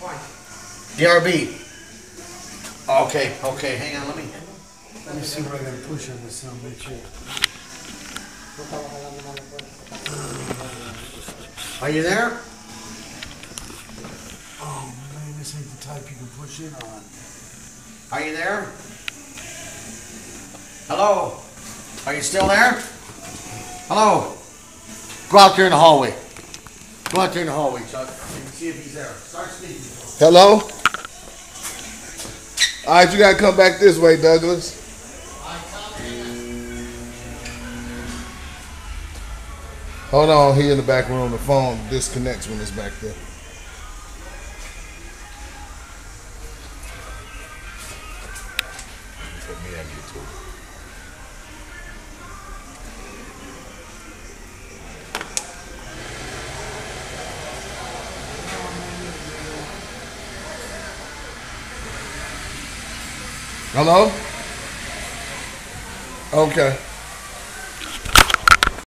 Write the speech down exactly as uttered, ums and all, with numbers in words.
D R B. Okay, okay, hang on, let me. Let me see what I gotta push on this son of a bitch here. Are you there? Oh man, this ain't the type you can push in on. Are you there? Hello? Are you still there? Hello? Go out there in the hallway. Go out there in the hallway, Chuck. And see if he's there. Start speaking. Hello? All right, you gotta come back this way, Douglas. Hold on, he in the back room. The phone disconnects when it's back there. Put me on YouTube. Hello? Okay.